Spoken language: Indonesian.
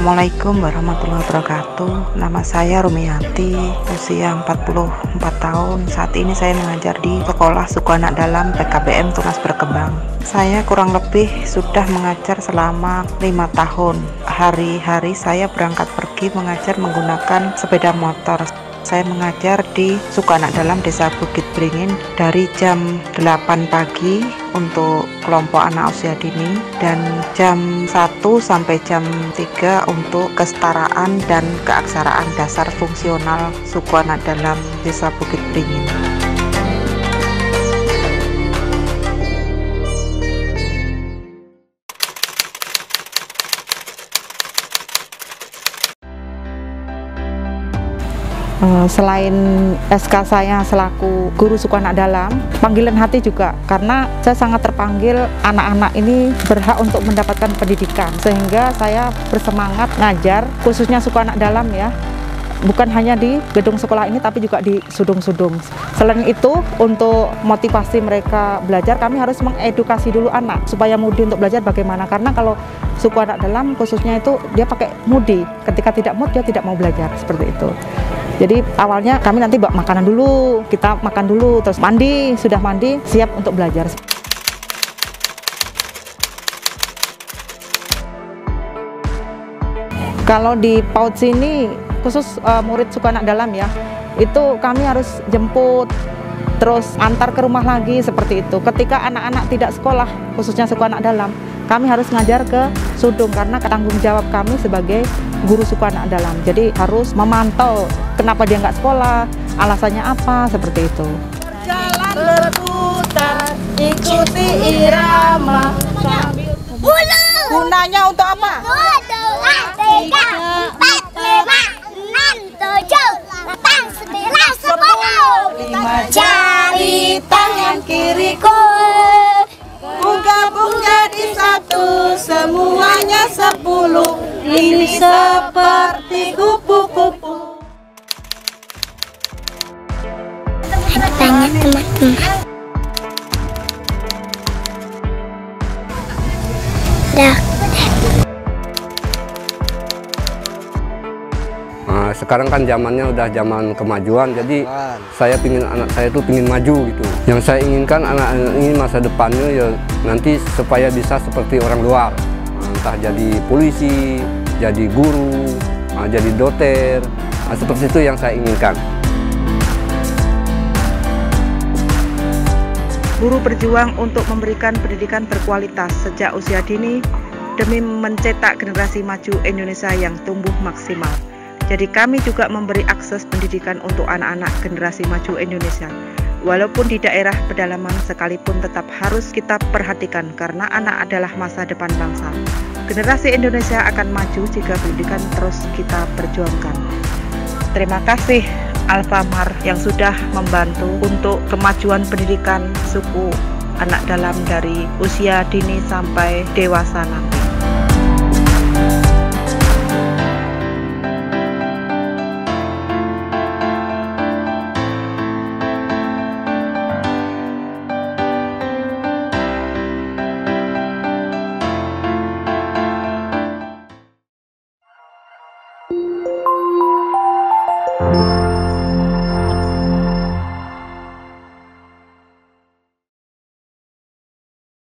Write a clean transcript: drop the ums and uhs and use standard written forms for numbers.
Assalamualaikum warahmatullahi wabarakatuh. Nama saya Rumiati, usia 44 tahun. Saat ini saya mengajar di Sekolah Suku Anak Dalam PKBM Tunas Berkembang. Saya kurang lebih sudah mengajar selama 5 tahun. Hari-hari saya berangkat pergi mengajar menggunakan sepeda motor. Saya mengajar di Suku Anak Dalam Desa Bukit Beringin dari jam 8 pagi untuk kelompok anak usia dini dan jam 1 sampai jam 3 untuk kesetaraan dan keaksaraan dasar fungsional Suku Anak Dalam Desa Bukit Beringin. Selain SK saya selaku guru Suku Anak Dalam, panggilan hati juga karena saya sangat terpanggil anak-anak ini berhak untuk mendapatkan pendidikan, sehingga saya bersemangat ngajar khususnya Suku Anak Dalam ya, bukan hanya di gedung sekolah ini tapi juga di sudung-sudung. Selain itu, untuk motivasi mereka belajar, kami harus mengedukasi dulu anak supaya mudi untuk belajar bagaimana, karena kalau Suku Anak Dalam khususnya itu dia pakai mudi, ketika tidak mood dia tidak mau belajar, seperti itu. Jadi awalnya kami nanti bawa makanan dulu, kita makan dulu, terus mandi, sudah mandi, siap untuk belajar. Kalau di PAUD sini, khusus murid Suku Anak Dalam ya, itu kami harus jemput, terus antar ke rumah lagi, seperti itu. Ketika anak-anak tidak sekolah, khususnya Suku Anak Dalam, kami harus ngajar ke sudung karena tanggung jawab kami sebagai guru Suku Anak Dalam. Jadi harus memantau kenapa dia nggak sekolah, alasannya apa, seperti itu. Jalan berputar, ikuti irama sambil gunanya untuk apa? 2, 3, 4, 5, 6, 7, 8, 9, 10. 5 jari tangan kiriku gabung jadi satu, semuanya 10. Ini seperti kupu-kupu. Tanya teman-teman. Sekarang kan zamannya udah zaman kemajuan, jadi saya pingin anak saya tuh pingin maju gitu. Yang saya inginkan anak-anak ini masa depannya ya nanti supaya bisa seperti orang luar, entah jadi polisi, jadi guru, jadi dokter, seperti itu yang saya inginkan. Guru berjuang untuk memberikan pendidikan berkualitas sejak usia dini demi mencetak generasi maju Indonesia yang tumbuh maksimal. Jadi kami juga memberi akses pendidikan untuk anak-anak generasi maju Indonesia. Walaupun di daerah pedalaman sekalipun tetap harus kita perhatikan karena anak adalah masa depan bangsa. Generasi Indonesia akan maju jika pendidikan terus kita perjuangkan. Terima kasih Alfamart yang sudah membantu untuk kemajuan pendidikan Suku Anak Dalam dari usia dini sampai dewasa nanti.